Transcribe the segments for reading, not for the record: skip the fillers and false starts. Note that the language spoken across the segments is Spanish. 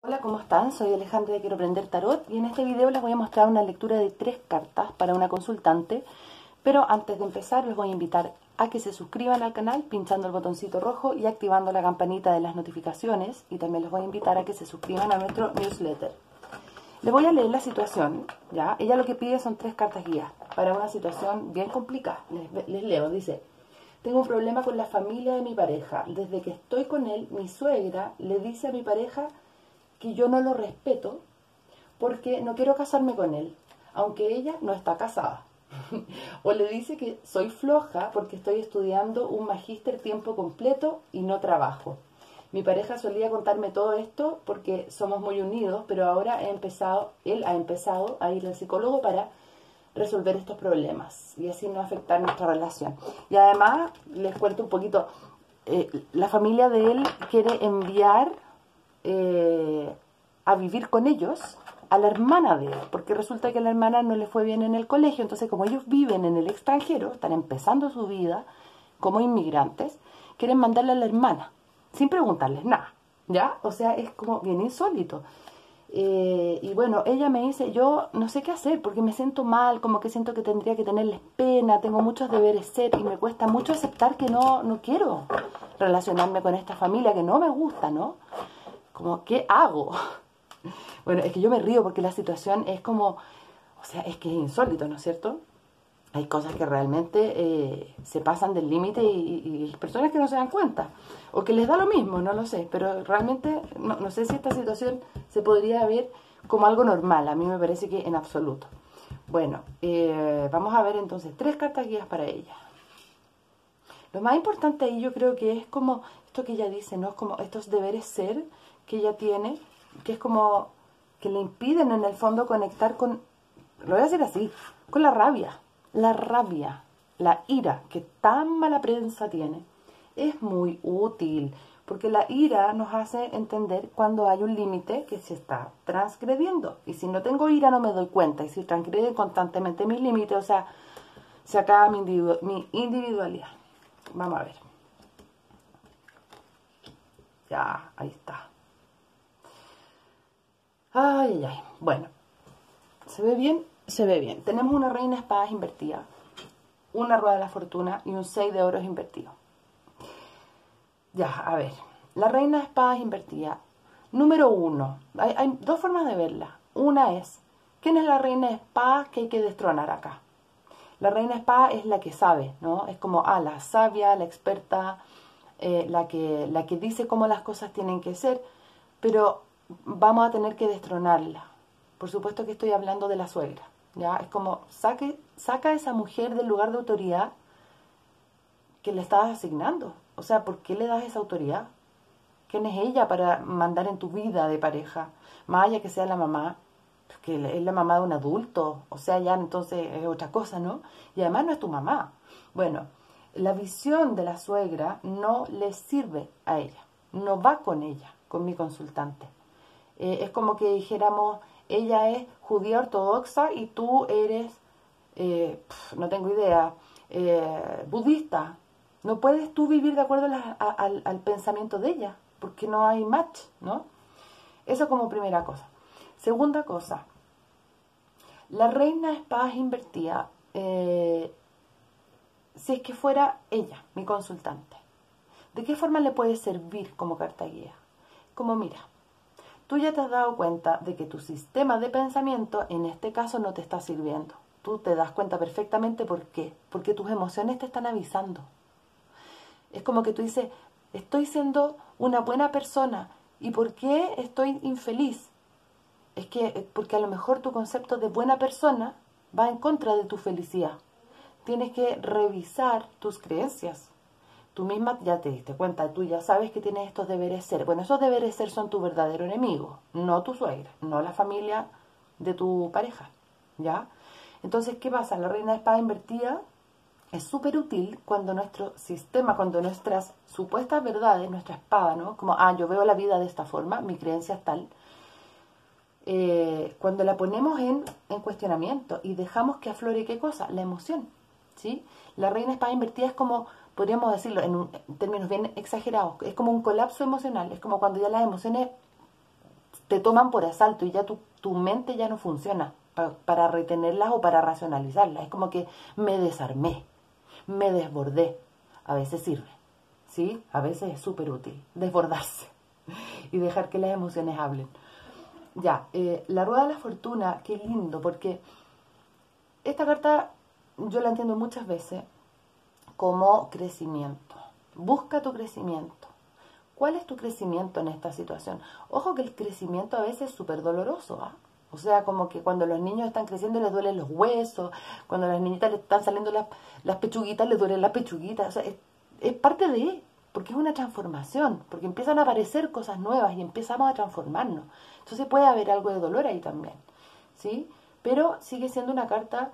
Hola, ¿cómo están? Soy Alejandra de Quiero Aprender Tarot y en este video les voy a mostrar una lectura de 3 cartas para una consultante. Pero antes de empezar les voy a invitar a que se suscriban al canal pinchando el botoncito rojo y activando la campanita de las notificaciones. Y también les voy a invitar a que se suscriban a nuestro newsletter. Les voy a leer la situación, ¿ya? Ella lo que pide son 3 cartas guías para una situación bien complicada. Les leo, dice: tengo un problema con la familia de mi pareja. Desde que estoy con él, mi suegra le dice a mi pareja que yo no lo respeto porque no quiero casarme con él, aunque ella no está casada. O le dice que soy floja porque estoy estudiando un magíster tiempo completo y no trabajo. Mi pareja solía contarme todo esto porque somos muy unidos, pero ahora él ha empezado a ir al psicólogo para resolver estos problemas y así no afectar nuestra relación. Y además, les cuento un poquito, la familia de él quiere enviar a vivir con ellos a la hermana de él, porque resulta que a la hermana no le fue bien en el colegio. Entonces, como ellos viven en el extranjero, están empezando su vida como inmigrantes, quieren mandarle a la hermana sin preguntarles nada, ¿ya? O sea, es como bien insólito. Y bueno, ella me dice: yo no sé qué hacer porque me siento mal, como que siento que tendría que tenerles pena, tengo muchos deberes ser y me cuesta mucho aceptar que no quiero relacionarme con esta familia que no me gusta, ¿no? Como, ¿qué hago? Bueno, es que yo me río porque la situación es como, o sea, es que es insólito, ¿no es cierto? Hay cosas que realmente se pasan del límite y hay personas que no se dan cuenta, o que les da lo mismo, no lo sé, pero realmente no sé si esta situación se podría ver como algo normal. A mí me parece que en absoluto. Bueno, vamos a ver entonces 3 cartas guías para ella. Lo más importante ahí yo creo que es como esto que ella dice, ¿no? Es como estos deberes ser que ella tiene, que es como que le impiden en el fondo conectar con, lo voy a decir así, con la rabia, la ira que tan mala prensa tiene. Es muy útil, porque la ira nos hace entender cuando hay un límite que se está transgrediendo. Y si no tengo ira no me doy cuenta, y si transgrede constantemente mis límites, o sea, se acaba mi individualidad. Vamos a ver. Ya, ahí está. Ay, ay, ay. Bueno, ¿se ve bien? Se ve bien. Tenemos una reina de espadas invertida, una rueda de la fortuna y un 6 de oros invertido. Ya, a ver. La reina de espadas invertida. Número 1. Hay 2 formas de verla. Una es, ¿quién es la reina de espadas que hay que destronar acá? La reina de espadas es la que sabe, ¿no? Es como, la sabia, la experta, la que dice cómo las cosas tienen que ser, pero vamos a tener que destronarla. Por supuesto que estoy hablando de la suegra, ¿ya? Es como, saca a esa mujer del lugar de autoridad que le estás asignando. O sea, ¿por qué le das esa autoridad? ¿Quién es ella para mandar en tu vida de pareja? Más allá que sea la mamá, que es la mamá de un adulto, o sea, ya entonces es otra cosa, ¿no? Y además no es tu mamá. Bueno, la visión de la suegra no le sirve a ella, no va con ella, con mi consultante. Es como que dijéramos, ella es judía ortodoxa y tú eres, no tengo idea, budista. No puedes tú vivir de acuerdo al pensamiento de ella, porque no hay match, ¿no? Eso como primera cosa. Segunda cosa, la reina de espadas invertida, si es que fuera ella, mi consultante, ¿de qué forma le puede servir como carta guía? Como, mira, tú ya te has dado cuenta de que tu sistema de pensamiento en este caso no te está sirviendo. Tú te das cuenta perfectamente por qué. Porque tus emociones te están avisando. Es como que tú dices, estoy siendo una buena persona. ¿Y por qué estoy infeliz? Es que porque a lo mejor tu concepto de buena persona va en contra de tu felicidad. Tienes que revisar tus creencias. Tú misma ya te diste cuenta, tú ya sabes que tienes estos deberes ser. Bueno, esos deberes ser son tu verdadero enemigo, no tu suegra, no la familia de tu pareja, ¿ya? Entonces, ¿qué pasa? La reina de espada invertida es súper útil cuando nuestro sistema, cuando nuestras supuestas verdades, nuestra espada, ¿no? Como, yo veo la vida de esta forma, mi creencia es tal. Cuando la ponemos en cuestionamiento y dejamos que aflore, ¿qué cosa? La emoción, ¿sí? La reina de espada invertida es como, podríamos decirlo en términos bien exagerados, es como un colapso emocional, es como cuando ya las emociones te toman por asalto y ya tu mente ya no funciona para retenerlas o para racionalizarlas. Es como que me desarmé, me desbordé. A veces sirve, ¿sí? A veces es súper útil desbordarse y dejar que las emociones hablen. Ya, la rueda de la fortuna, qué lindo, porque esta carta yo la entiendo muchas veces como crecimiento. Busca tu crecimiento. ¿Cuál es tu crecimiento en esta situación? Ojo que el crecimiento a veces es súper doloroso, ¿ah? O sea, como que cuando los niños están creciendo les duelen los huesos, cuando a las niñitas les están saliendo las pechuguitas les duelen las pechuguitas. O sea, es parte de, porque es una transformación, porque empiezan a aparecer cosas nuevas y empezamos a transformarnos. Entonces puede haber algo de dolor ahí también, ¿sí? Pero sigue siendo una carta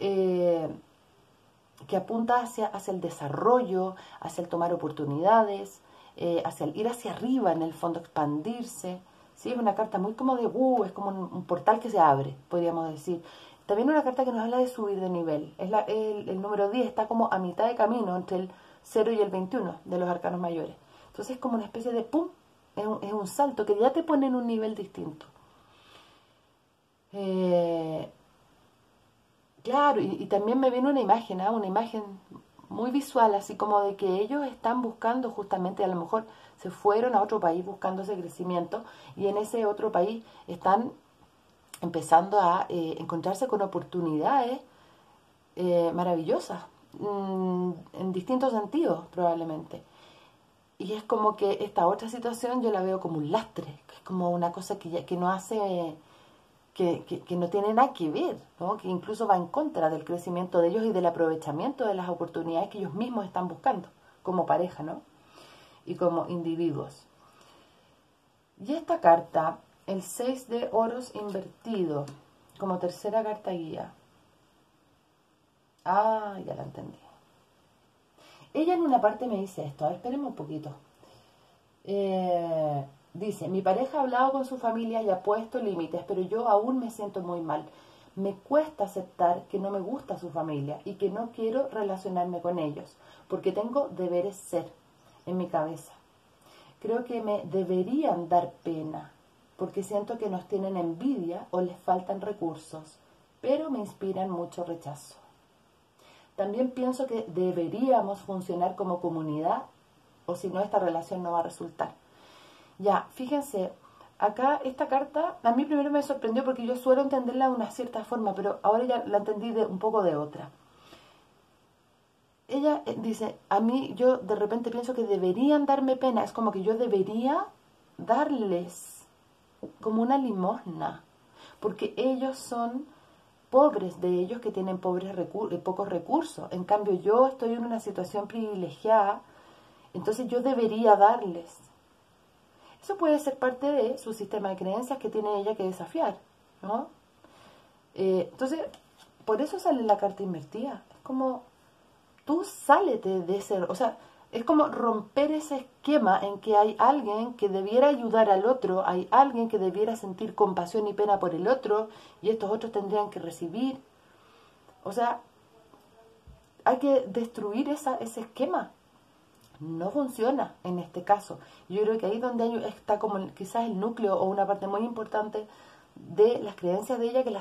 que apunta hacia el desarrollo, hacia el tomar oportunidades, hacia el ir hacia arriba, en el fondo expandirse. ¿Sí? Es una carta muy como de, es como un portal que se abre, podríamos decir. También una carta que nos habla de subir de nivel. El número 10 está como a mitad de camino entre el 0 y el 21 de los arcanos mayores. Entonces es como una especie de ¡pum! Es un salto que ya te pone en un nivel distinto. Claro, y también me viene una imagen, ¿eh? Una imagen muy visual, así como de que ellos están buscando justamente, a lo mejor se fueron a otro país buscando ese crecimiento y en ese otro país están empezando a encontrarse con oportunidades maravillosas, en distintos sentidos probablemente. Y es como que esta otra situación yo la veo como un lastre, que es como una cosa que no hace... Que no tiene nada que ver, ¿no? Que incluso va en contra del crecimiento de ellos y del aprovechamiento de las oportunidades que ellos mismos están buscando como pareja, ¿no? Y como individuos. Y esta carta, el 6 de oros invertido, como tercera carta guía. Ah, ya la entendí. Ella en una parte me dice esto, a ver, espérenme un poquito. Dice, mi pareja ha hablado con su familia y ha puesto límites, pero yo aún me siento muy mal. Me cuesta aceptar que no me gusta su familia y que no quiero relacionarme con ellos, porque tengo deberes ser en mi cabeza. Creo que me deberían dar pena, porque siento que nos tienen envidia o les faltan recursos, pero me inspiran mucho rechazo. También pienso que deberíamos funcionar como comunidad, o si no, esta relación no va a resultar. Ya, fíjense, acá esta carta a mí primero me sorprendió porque yo suelo entenderla de una cierta forma, pero ahora ya la entendí un poco de otra. Ella dice, a mí yo de repente pienso que deberían darme pena, es como que yo debería darles como una limosna, porque ellos son pobres, de ellos que tienen pocos recursos. En cambio yo estoy en una situación privilegiada, entonces yo debería darles. Eso puede ser parte de su sistema de creencias que tiene ella que desafiar, ¿no? Entonces, por eso sale la carta invertida. Es como, tú sálete de ese... O sea, es como romper ese esquema en que hay alguien que debiera ayudar al otro, hay alguien que debiera sentir compasión y pena por el otro, y estos otros tendrían que recibir. O sea, hay que destruir ese esquema. No funciona en este caso. Yo creo que ahí es donde está como quizás el núcleo o una parte muy importante de las creencias de ella que la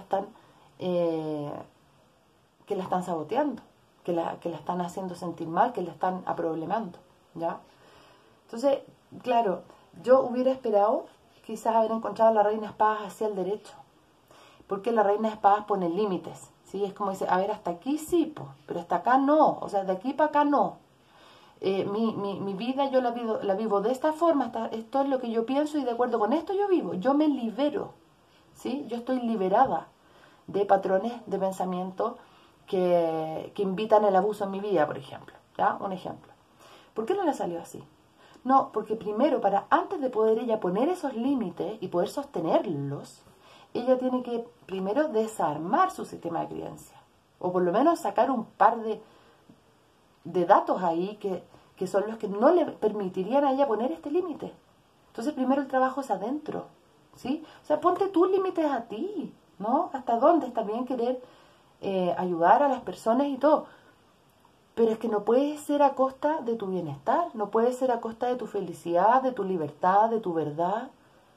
están saboteando, que la están haciendo sentir mal, que la están aproblemando, ¿ya? Entonces, claro, yo hubiera esperado quizás haber encontrado a la reina de espadas hacia el derecho, porque la reina de espadas pone límites, ¿sí? Es como dice, a ver, hasta aquí sí, pero hasta acá no, o sea, de aquí para acá no. Mi vida yo la vivo de esta forma, esto es lo que yo pienso y de acuerdo con esto yo vivo, yo me libero, ¿sí? Yo estoy liberada de patrones de pensamiento que invitan el abuso en mi vida, por ejemplo, ¿ya? Un ejemplo. ¿Por qué no le salió así? No, porque primero, antes de poder ella poner esos límites y poder sostenerlos, ella tiene que primero desarmar su sistema de creencia, o por lo menos sacar un par de datos ahí que son los que no le permitirían a ella poner este límite. Entonces primero el trabajo es adentro, ¿sí? O sea, ponte tus límites a ti, ¿no? ¿Hasta dónde está bien querer ayudar a las personas y todo? Pero es que no puede ser a costa de tu bienestar, no puede ser a costa de tu felicidad, de tu libertad, de tu verdad.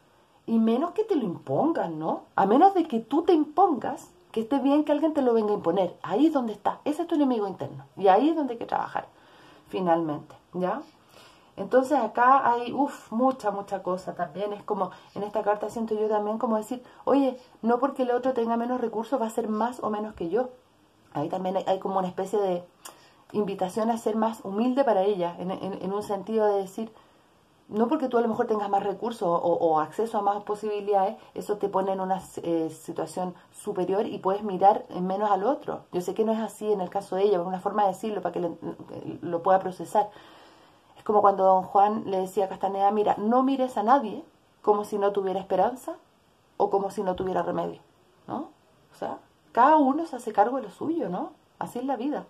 y menos que te lo impongan, ¿no? A menos de que tú te impongas, que esté bien que alguien te lo venga a imponer. Ahí es donde está. Ese es tu enemigo interno. Y ahí es donde hay que trabajar, finalmente, ¿ya? Entonces acá hay, mucha cosa también. Es como, en esta carta siento yo también como decir, oye, no porque el otro tenga menos recursos va a ser más o menos que yo. Ahí también hay como una especie de invitación a ser más humilde para ella, en un sentido de decir, no porque tú a lo mejor tengas más recursos o acceso a más posibilidades, eso te pone en una situación superior y puedes mirar menos al otro. Yo sé que no es así en el caso de ella, pero una forma de decirlo para que lo pueda procesar. Es como cuando don Juan le decía a Castaneda, mira, no mires a nadie como si no tuviera esperanza o como si no tuviera remedio, ¿no? O sea, cada uno se hace cargo de lo suyo, ¿no? Así es la vida.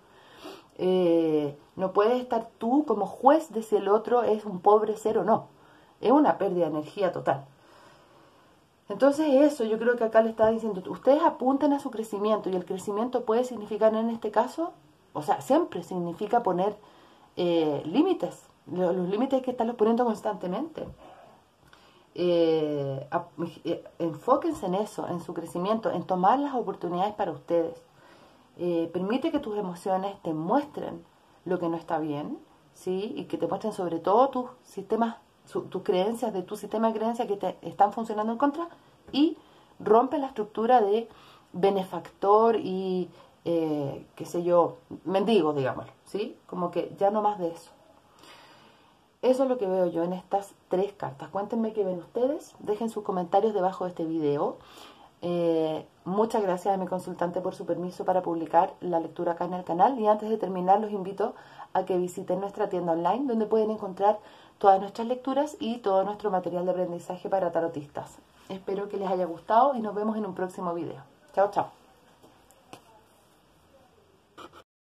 No puedes estar tú como juez de si el otro es un pobre ser o no. Es una pérdida de energía total. Entonces eso, yo creo que acá le está diciendo, ustedes apunten a su crecimiento, y el crecimiento puede significar en este caso, o sea, siempre significa poner límites, los límites que están los poniendo constantemente. Enfóquense en eso, en su crecimiento, en tomar las oportunidades para ustedes. Permite que tus emociones te muestren lo que no está bien, ¿sí? Y que te muestren sobre todo tus sistemas, tus creencias, de tu sistema de creencias que te están funcionando en contra, y rompe la estructura de benefactor y, qué sé yo, mendigo, digámoslo, ¿sí? Como que ya no más de eso. Eso es lo que veo yo en estas 3 cartas. Cuéntenme qué ven ustedes, dejen sus comentarios debajo de este video. Muchas gracias a mi consultante por su permiso para publicar la lectura acá en el canal, y antes de terminar los invito a que visiten nuestra tienda online, donde pueden encontrar todas nuestras lecturas y todo nuestro material de aprendizaje para tarotistas. Espero que les haya gustado y nos vemos en un próximo video. Chao, chao.